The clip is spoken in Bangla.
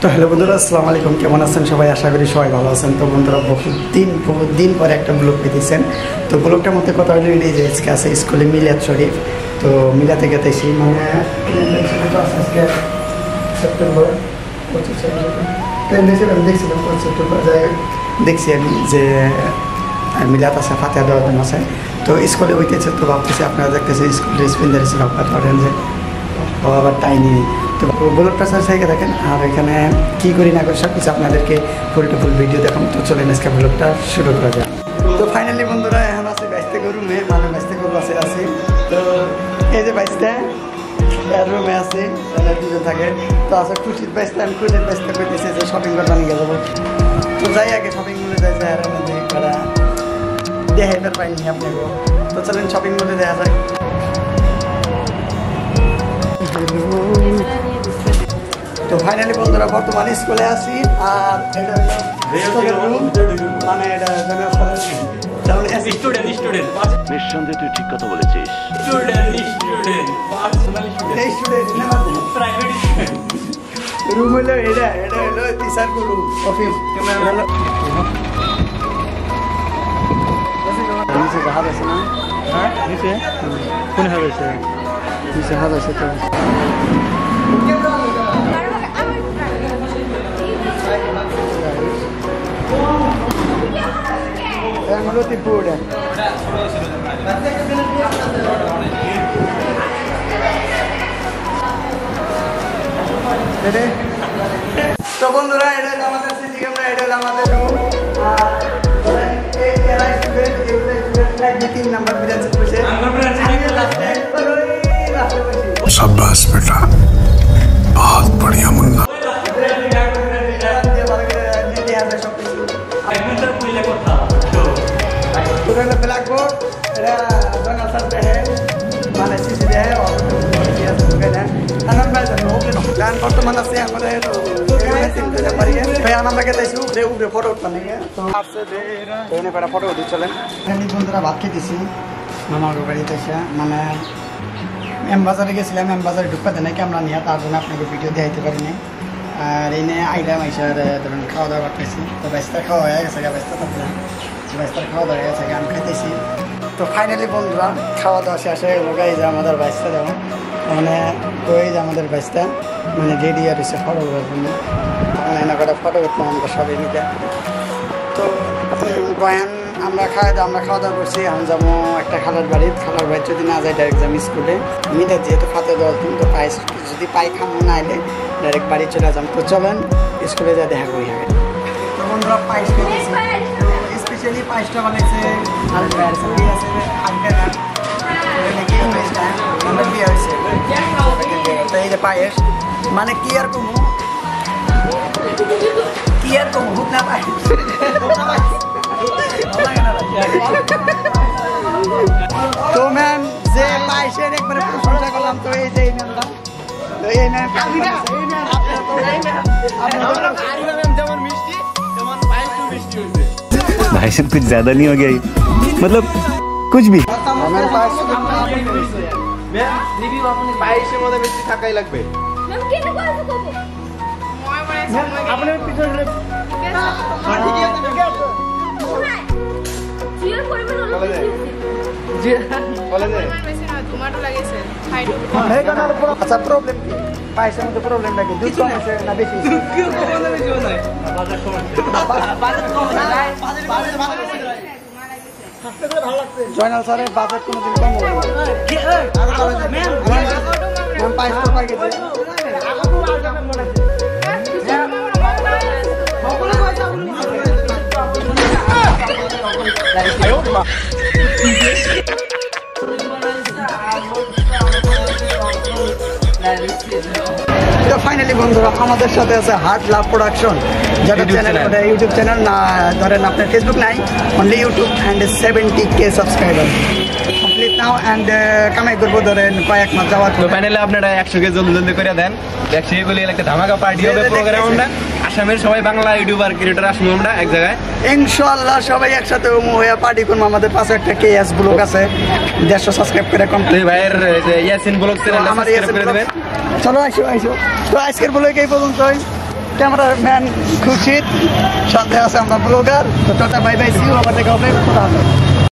তো হ্যালো বন্ধুরা, আসসালামু আলাইকুম। কেমন আছেন সবাই? আশা করি সবাই ভালো আছেন। তো বন্ধুরা, বহুত দিন পরে একটা ব্লগ পেতেছেন। তো ব্লগটার মধ্যে কথা হলো এই যে আজকে আছে স্কুলে মিলাদ শরীফ। তো মিলাতে গেতেছি মানে সেপ্টেম্বর 25 দেখছিলাম সেপ্টেম্বর দেখছি আমি যে মিলাদ আছে, ফাতিহা দেওয়ার জন্য আছে। তো স্কুলে হইতেছে, তো ভাবতেছি আপনারা দেখতেছেন স্কুল ড্রেস পিন্ধে এসেছেন, আপনারা ধরেন যে আবার টাই নিয়ে। তো ব্লগটা সার্চ হয়ে দেখেন, আর এখানে কী করি না করি সব কিছু আপনাদেরকে ফুল টু ফুল ভিডিও দেখাম। তো চলেন আজকে ব্লগটা শুরু করা যায়। তো ফাইনালি বন্ধুরা, এখন আছে বাইশতে রুমে, মানে বাইশতে গরু আছে। তো এই যে বাইশটা রুমে আছে, দুজন থাকে। তো আছে খুশির বাইশটা, আমি খুশির বাইশটা করতেছি যে শপিং করতে নিয়ে যাবো। তো যাই আগে শপিং মলে যাই, যে আর করা দেখাইবার পাইনি আপনাকে। তো চলেন শপিং মলে দেখা যায়। তো ফাইনালি বন্ধুরা, বর্তমানে স্কুলে আছি। আর এটা রুম, মানে এটা নিঃসন্দেহে তুই ঠিক কথা বলেছিস। রুম হলো এটা হলো টিচার রুম, অফিস। নিচে জাহাজ আছে না? হ্যাঁ নিচে কোন হাত আছে? নিচে হাত আছে। তো তো বন্ধুরা, এটা হলো আমাদের সিসি ক্যামেরা, এটা হলো আমাদের রুম। तीन नंबर शाबाश बेटा, बहुत बढ़िया मुन्ना। ब्लैक बोर्ड মানে সিসি দেয় বর্তমান আছে আমাদের। ফটো উঠতাম ফটো উঠি চলেন। বন্ধুরা, ভাত খেতেছি মামার বাড়িতে এসে, মানে এমবাজারে গেছিলাম। এমবাজারে ঢুকতে নাকি আমরা নিয়ে, তার জন্য আপনাকে ভিডিও দেখাইতে পারিনি। আর এনে আইলাম এসে ধরুন খাওয়া দাওয়া করতেছি। তো বাইশটার খাওয়া হয়ে গেছে, বাইশটার খাওয়া দাওয়া হয়ে গেছে, আমি খাইতেছি। তো ফাইনালি বন্ধুরা, খাওয়া দাওয়া শেষ হয়ে গেল। এই যে আমাদের বাইশটা যেমন মানে ওই যে আমাদের বাইশটা মানে রেডি আর এসে ফটো করার জন্য, মানে এনে কটা ফটো করতাম আমরা সবাই মিলে। তো বয়ান আমরা খাওয়া দাওয়া করছি। আমি যাবো একটা খালার বাড়ি যদি না যাই ডাইরেক্ট যাবো স্কুলে। মিলে যেহেতু ফাতে দেওয়ার জন্য, তো যদি পাই খামো না এলে ডাইরেক্ট বাড়ি চলে যাম। তো চলেন স্কুলে যা দেখা করি আগে। তো বন্ধুরা, পায়েস খেয়েছি, স্পেশালি পায়েসটা বানাইছে এই যে পায়েস, মানে কি আর কমু হুক না পাই। তো ম্যাম যে পায়েসের একবারে প্রশংসা করলাম। তো এই যে भाई साहब कुछ ज्यादा नहीं हो गया, मतलब कुछ भी। পায়েসের মধ্যে বেশি থাকাই লাগবে। আচ্ছা, প্রবলেম কি পায়েসের মধ্যে? প্রবলেমটা কি দুধ কম আছে না বেশি? জয়নাল স্যারের বাজেট কোনোদিন কম হবে পায়েস তো পাই গেছে। তো ফাইনালি বন্ধুরা, আমাদের সাথে আছে হার্ট লাভ প্রোডাকশন, যেটা ইউটিউব চ্যানেল না, ধরেন আপনার ফেসবুক নাই, only YouTube and 70K subscriber complete now. And কামাই করবো ধরেন কয়েক মাস যাওয়ার। তো ফাইনালি আপনারা 100K জলদি করে দেন। 100K বলে একটা ধামাকা পার্টি হবে প্রোগ্রাম। আমরা আসামের সবাই বাংলা ইউটিউবার ক্রিয়েটর আসবো আমরা এক জায়গায়, ইনশাআল্লাহ সবাই একসাথে হয়ে পার্টি করবো। আমাদের পাশে একটা KS ব্লগ আছে, 150 সাবস্ক্রাইব করে কমপ্লিট। ভাইয়ের ইয়াসিন ব্লগ চ্যানেল আমার সাবস্ক্রাইব করে দিবেন। চলো আইসো। তো আজকের ব্লগ এই পর্যন্তই। ক্যামেরাম্যান খুশিদ, সাথে আছে আমরা ব্লগার। তো tata bye bye, see you, আবার দেখা হবে।